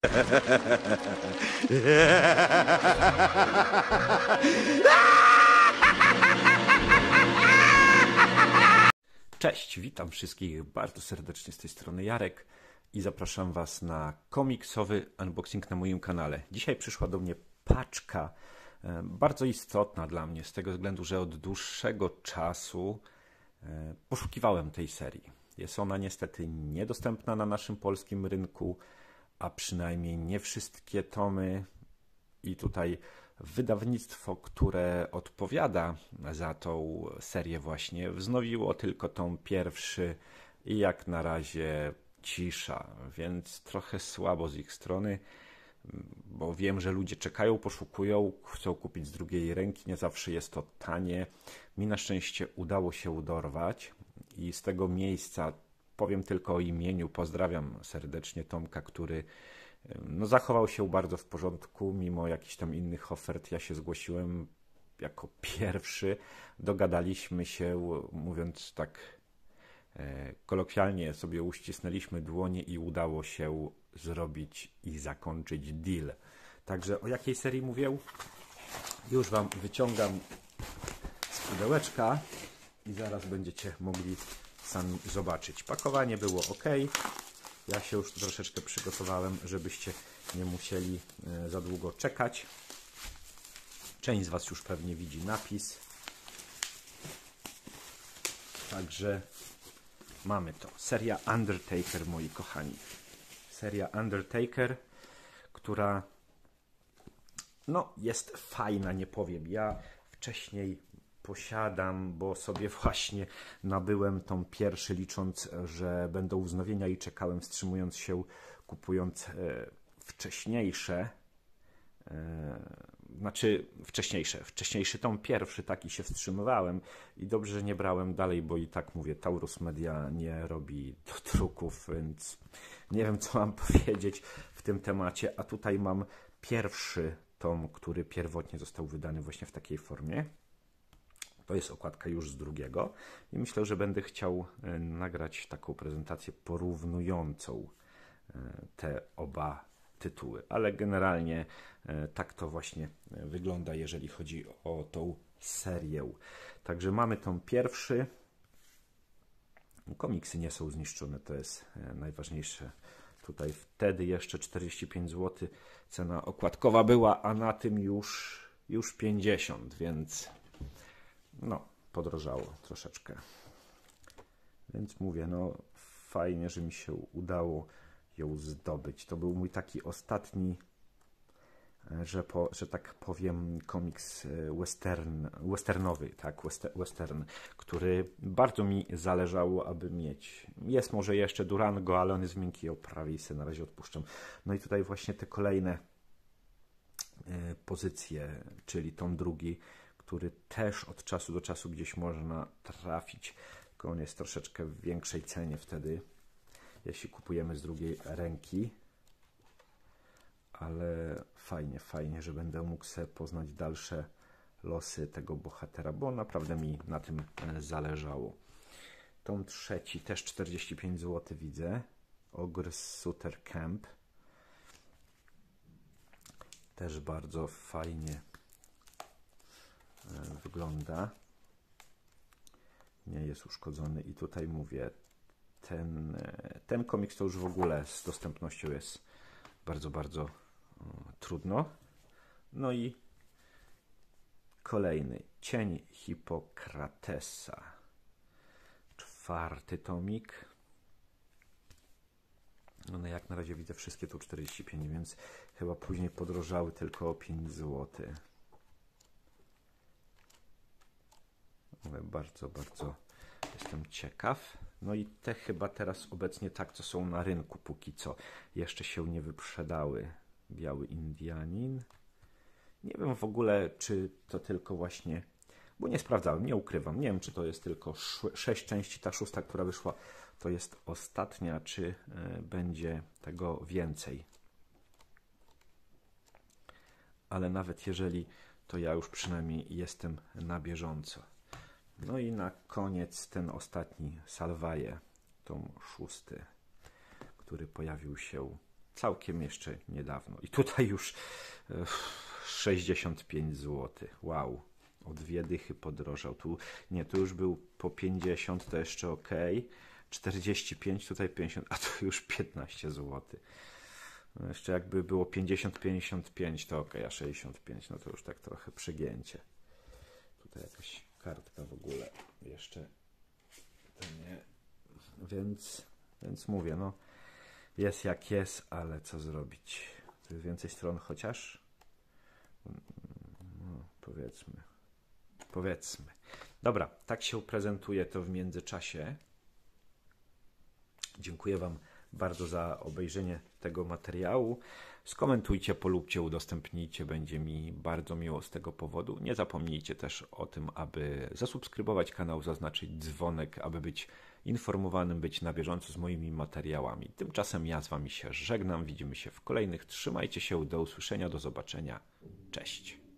Cześć, witam wszystkich bardzo serdecznie z tej strony Jarek i zapraszam Was na komiksowy unboxing na moim kanale. Dzisiaj przyszła do mnie paczka bardzo istotna dla mnie z tego względu, że od dłuższego czasu poszukiwałem tej serii. Jest ona niestety niedostępna na naszym polskim rynku, a przynajmniej nie wszystkie tomy i tutaj wydawnictwo, które odpowiada za tą serię właśnie, wznowiło tylko tom pierwszy i jak na razie cisza, więc trochę słabo z ich strony, bo wiem, że ludzie czekają, poszukują, chcą kupić z drugiej ręki, nie zawsze jest to tanie. Mi na szczęście udało się dorwać i z tego miejsca powiem tylko o imieniu, pozdrawiam serdecznie Tomka, który zachował się bardzo w porządku, mimo jakichś tam innych ofert. Ja się zgłosiłem jako pierwszy, dogadaliśmy się, mówiąc tak kolokwialnie, sobie uścisnęliśmy dłonie i udało się zrobić i zakończyć deal. Także o jakiej serii mówię? Już Wam wyciągam z pudełeczka i zaraz będziecie mogli sami zobaczyć. Pakowanie było ok. Ja się już troszeczkę przygotowałem, żebyście nie musieli za długo czekać. Część z Was już pewnie widzi napis. Także mamy to. Seria Undertaker, moi kochani. Seria Undertaker, która jest fajna, nie powiem. Ja wcześniej posiadam, bo sobie właśnie nabyłem tom pierwszy, licząc, że będą wznowienia i czekałem, wstrzymując się, kupując wcześniejsze. Wcześniejszy tom pierwszy, taki się wstrzymywałem i dobrze, że nie brałem dalej, bo i tak mówię, Taurus Media nie robi do druków, więc nie wiem, co mam powiedzieć w tym temacie, a tutaj mam pierwszy tom, który pierwotnie został wydany właśnie w takiej formie. To jest okładka już z drugiego i myślę, że będę chciał nagrać taką prezentację porównującą te oba tytuły, ale generalnie tak to właśnie wygląda, jeżeli chodzi o tą serię. Także mamy tom pierwszy. Komiksy nie są zniszczone, to jest najważniejsze. Tutaj wtedy jeszcze 45 zł cena okładkowa była, a na tym już 50, więc podrożało troszeczkę. Więc mówię, fajnie, że mi się udało ją zdobyć. To był mój taki ostatni, że tak powiem, komiks westernowy, tak, western, który bardzo mi zależało, aby mieć. Jest może jeszcze Durango, ale on jest w miękkiej oprawie i sobie na razie odpuszczam. No i tutaj właśnie te kolejne pozycje, czyli tom drugi, który też od czasu do czasu gdzieś można trafić, tylko on jest troszeczkę w większej cenie wtedy, jeśli kupujemy z drugiej ręki, ale fajnie, że będę mógł sobie poznać dalsze losy tego bohatera, bo naprawdę mi na tym zależało. Tom trzeci, też 45 zł widzę, Ogre Sutter Camp, też bardzo fajnie wygląda, nie jest uszkodzony i tutaj mówię, ten komiks to już w ogóle z dostępnością jest bardzo trudno. No i kolejny, Cień Hipokratesa, czwarty tomik. Jak na razie widzę, wszystkie tu 45, więc chyba później podrożały tylko o 5 zł. Bardzo jestem ciekaw. No i te chyba teraz obecnie tak, co są na rynku póki co. Jeszcze się nie wyprzedały. Biały Indianin. Nie wiem w ogóle, czy to tylko właśnie, bo nie sprawdzałem, nie ukrywam. Nie wiem, czy to jest tylko 6 części, ta szósta, która wyszła, to jest ostatnia, czy będzie tego więcej. Ale nawet jeżeli, to ja już przynajmniej jestem na bieżąco. No i na koniec ten ostatni, Salvaje, tom szósty, który pojawił się całkiem jeszcze niedawno. I tutaj już 65 zł. Wow. O 2 dychy podrożał. Tu już był po 50, to jeszcze ok. 45, tutaj 50, a tu już 15 zł. No jeszcze jakby było 50-55, to ok, a 65, no to już tak trochę przegięcie. Tutaj jakaś kartka w ogóle jeszcze to nie. Więc mówię, no jest jak jest, ale co zrobić? Tu jest więcej stron chociaż? No, powiedzmy. Dobra, tak się prezentuje to w międzyczasie. Dziękuję Wam bardzo za obejrzenie tego materiału. Skomentujcie, polubcie, udostępnijcie. Będzie mi bardzo miło z tego powodu. Nie zapomnijcie też o tym, aby zasubskrybować kanał, zaznaczyć dzwonek, aby być informowanym, być na bieżąco z moimi materiałami. Tymczasem ja z Wami się żegnam. Widzimy się w kolejnych. Trzymajcie się. Do usłyszenia, do zobaczenia. Cześć.